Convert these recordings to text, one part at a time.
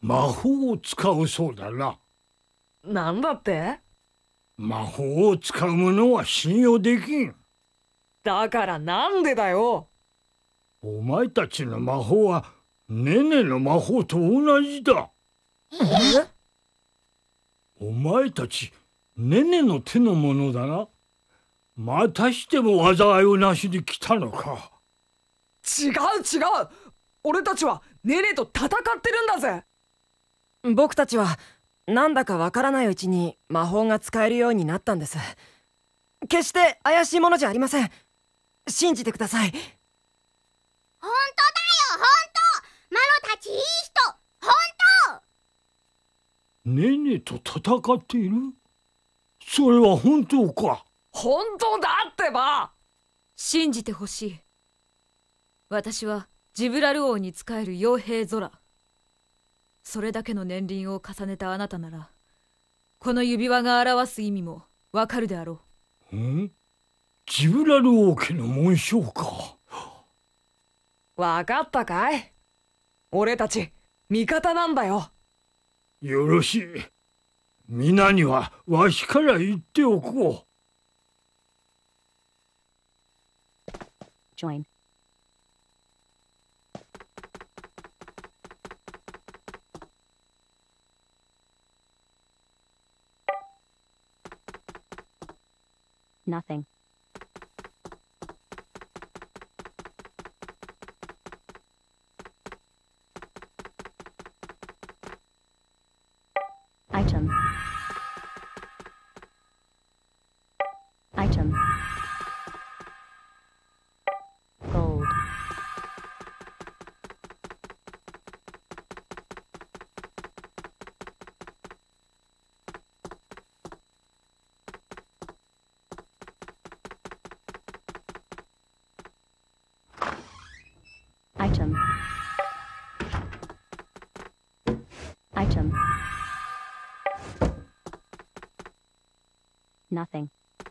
魔法を使うそうだな。 なんだって？ 魔法を使う者は信用できん。 だからなんでだよ。 お前たちの魔法はネネの魔法と同じだ。 え？ お前たちネネの手のものだな。またしても災いをなしに来たのか。 違う違う。俺たちはネネと戦ってるんだぜ。 僕たちはなんだかわからないうちに魔法が使えるようになったんです。決して怪しいものじゃありません。信じてください。 本当だよ、本当。マロたちいい人、本当。 ネネと戦っている？それは本当か？ 本当だってば。 信じてほしい。私はジブラル王に仕える傭兵ゾラ。それだけの年輪を重ねたあなたならこの指輪が表す意味もわかるであろう。ジブラル王家の紋章か。 わかったかい？俺たち味方なんだよ。 よろしい。皆にはわしから言っておこう。 Join. Nothing. Item. Item. Gold. Item. Item. Nothing.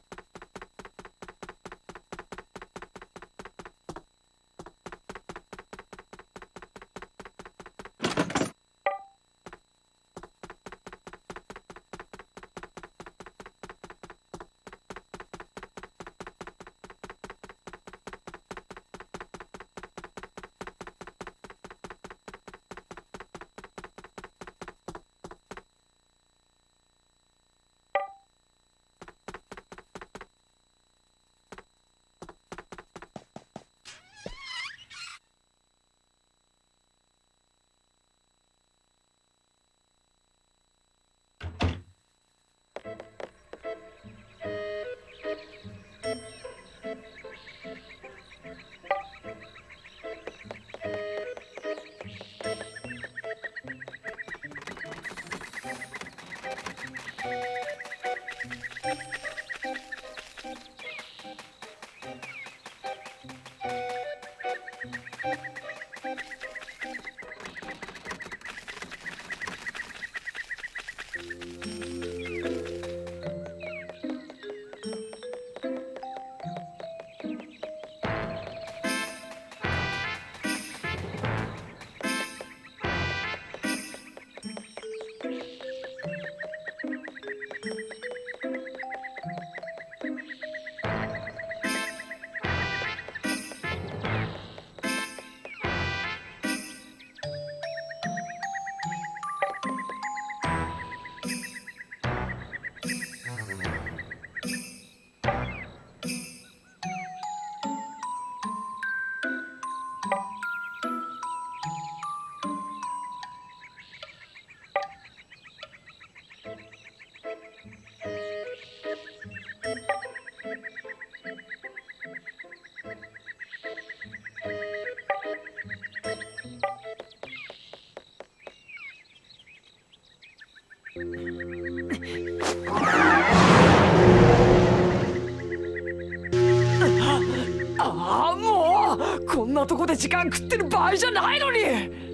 ああ、もうこんなとこで時間食ってる場合じゃないのに。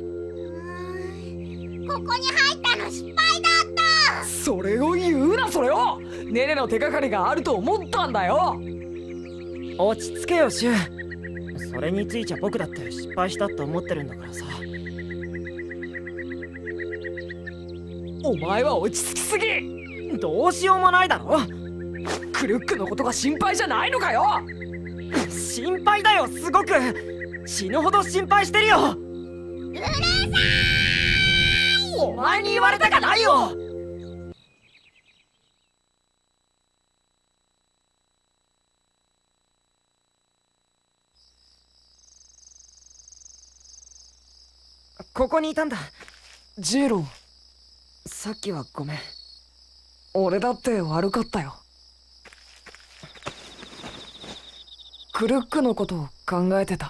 ここに入ったの失敗だった。 それを言うな、それを。ネネの手がかりがあると思ったんだよ。 落ち着けよシュ。それについちゃ僕だって失敗したって思ってるんだからさ。 お前は落ち着きすぎ。 どうしようもないだろ。 クルックのことが心配じゃないのかよ。 心配だよ、すごく。死ぬほど心配してるよ。 うるさい。 お前に言われたかないよ。ここにいたんだ。 ジーロ、 さっきはごめん。 俺だって悪かったよ。クルックのことを考えてた。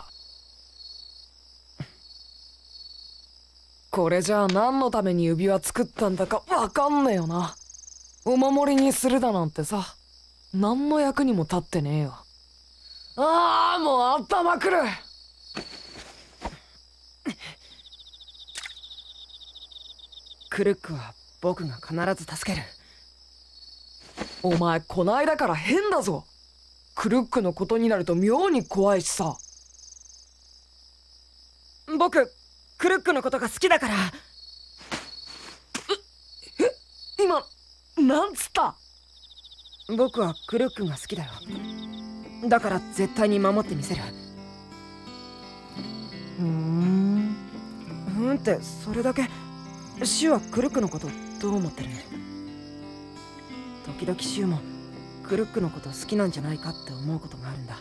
これじゃあ何のために指輪作ったんだかわかんねえよな。お守りにするだなんてさ、何の役にも立ってねえよ。ああ、もう頭くる。 クルックは僕が必ず助ける。 お前こないだから変だぞ。クルックのことになると妙に怖いしさ。 僕クルックのことが好きだから。 今なんつった？ 僕はクルックが好きだよ。だから絶対に守ってみせる。ってそれだけ。シュはクルックのことどう思ってる？時々シュもクルックのこと好きなんじゃないかって思うことがあるんだ。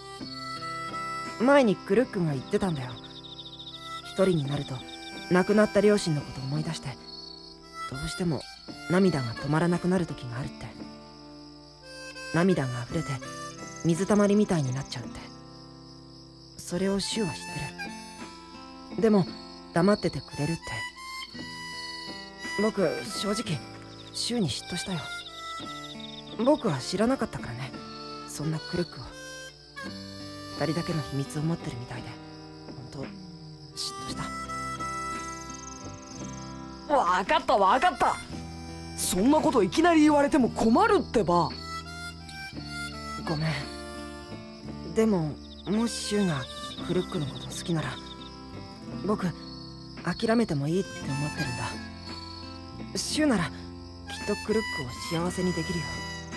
前にクルックが言ってたんだよ。一人になると亡くなった両親のことを思い出してどうしても涙が止まらなくなる時があるって。涙が溢れて水たまりみたいになっちゃうって。それをシュは知ってる。でも黙っててくれるって。僕正直シュに嫉妬したよ。僕は知らなかったからね、そんなクルックを。二人だけの秘密を持ってるみたいで本当嫉妬した。 わかったわかった。そんなこといきなり言われても困るってば。 ごめん。でももしシュがクルックのこと好きなら僕諦めてもいいって思ってるんだ。シュならきっとクルックを幸せにできるよ。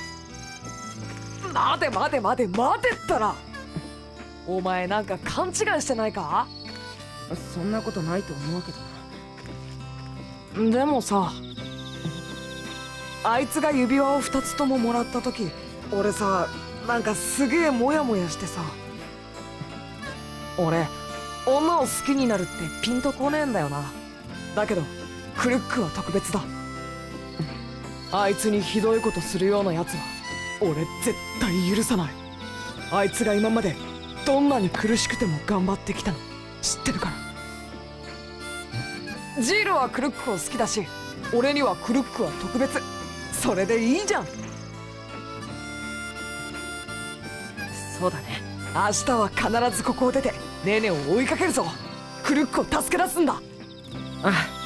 待て待て待て待てったら。お前なんか勘違いしてないか？ そんなことないと思うけどな。 でもさ、あいつが指輪を2つとももらった時、俺さ、なんかすげえモヤモヤしてさ。俺女を好きになるってピンとこねえんだよな。だけどクルックは特別だ。あいつにひどいことするようなやつは俺絶対許さない。あいつが今までどんなに苦しくても頑張ってきたの知ってるから。ジールはクルックを好きだし、俺にはクルックは特別。それでいいじゃん。 そうだね。 明日は必ずここを出てネーネを追いかけるぞ。クルックを助け出すんだ。 ああ。